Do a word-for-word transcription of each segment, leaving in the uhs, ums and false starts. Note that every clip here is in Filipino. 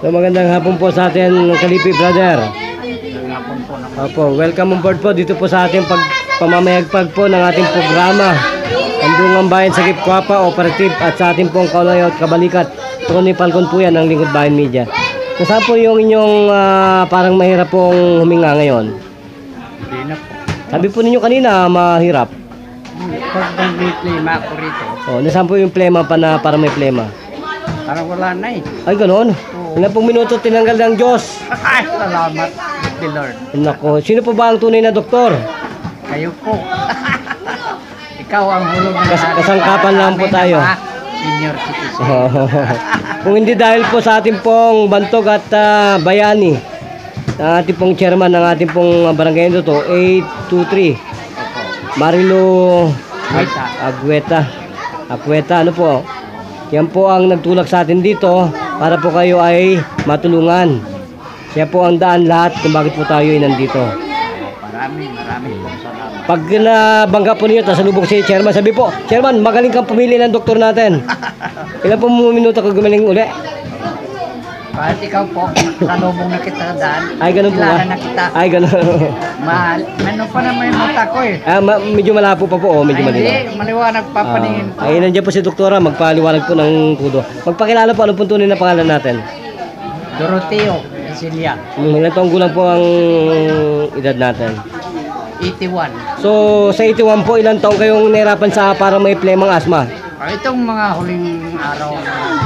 So magandang hapon po sa atin, Kalipi brother. Opo, welcome on board po dito po sa ating pag pamamayagpag po ng ating programa Kandungan Bayan Sagip Kuapa Operative at sa ating pong kaunay at kabalikat Tony Falcon po yan ng Lingkod Bayan Media. Nasaan po yung inyong uh, parang mahirap pong huminga ngayon? Hindi na po. Sabi po ninyo kanina mahirap. Pag may plema ako rito, Oh, nasaan po yung plema pa na para may plema? parang wala na eh. Ay ganoon. Ilan pong minuto tinanggal ng Diyos? Ay, salamat, the Lord. Nako, sino po ba ang tunay na doktor? Kayo po. Ikaw ang hulog ng Kas kasangkapan lang po tayo. Senior citizen. Kung hindi dahil po sa ating pong bantog at uh, bayani, ang ating pong chairman ng ating pong barangay nito to, eight two three Marilo Agueta. Agueta. Agueta, ano po? Yan po ang nagtulak sa atin dito para po kayo ay matulungan. Siya po ang daan lahat kung bakit po tayo ay nandito. Marami, marami pong salamat. Pag nabangga po ninyo, tapos lubog si chairman, sabi po, chairman, magaling kang pumili ng doktor natin. Ilan po minuto ka gumaling uli? Kahit ikaw po, kalubong na kita daan. Ay, ganun po ba? Kilala na kita. Ay, ganun. Mahal. Meron pa naman yung mata ko eh. Ah, ma medyo malabo pa po, oh, medyo Ay, hindi, malinaw. maliwanag papaningin po. Ah, ay, nandiyan po si doktora, magpaliwanag po ng kudo. Magpakilala po, ano pong tunay na pangalan natin? Doroteo Cecilia, Hmm, ilan taong gulang po ang edad natin? eighty-one. So, sa eighty-one po, ilang taong kayong nahirapan sa para may plemang asma? Ah, itong mga huling araw,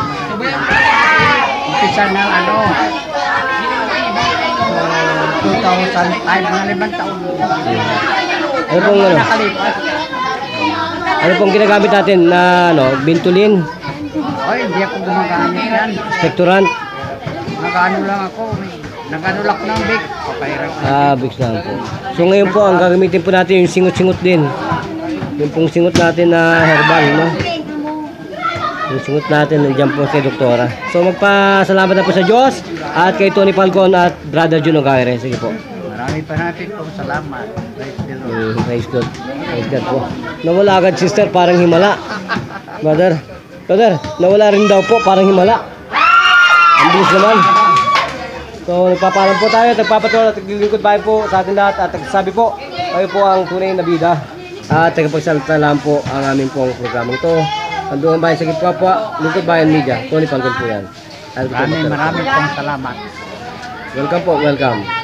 umpisa ng ano, uh, two thousand five, mga limang taon. Ano pong, ano, Nakalipas. ano pong ginagamit natin na, ano, Bintulin, Oy, hindi ako gumagamit yan. Spectorant, Nag-ano lang ako, nag-ano lang ng big. Okay, ah, Vicks lang po. So, ngayon po, ang gagamitin po natin yung singot-singot din. Yung pong singot natin na herbal, no? Yung singot natin, nandiyan po si doktora. So, magpasalamat na po sa Diyos at kay Tony Falcon at Brother Juno Gaire. Sige po. Marami pa natin pong salamat. Praise the Lord. Mm, praise God. Praise God po. Nawala agad sister, parang himala. Brother, brother, nawala rin daw po, parang himala. Ang bilis naman. So, nagpapalam po tayo, nagpapatuloy at naglilingkod bahay po sa ating lahat at nagsasabi po, kayo po ang tunay na bida. At nagpagsalitalaan po ang aming pong programa ito. Kandungan Bayan Sagip Kuapa, Lingkod Bayan Media. Tony Falcon po yan. Maraming maraming pong salamat. Welcome po, welcome.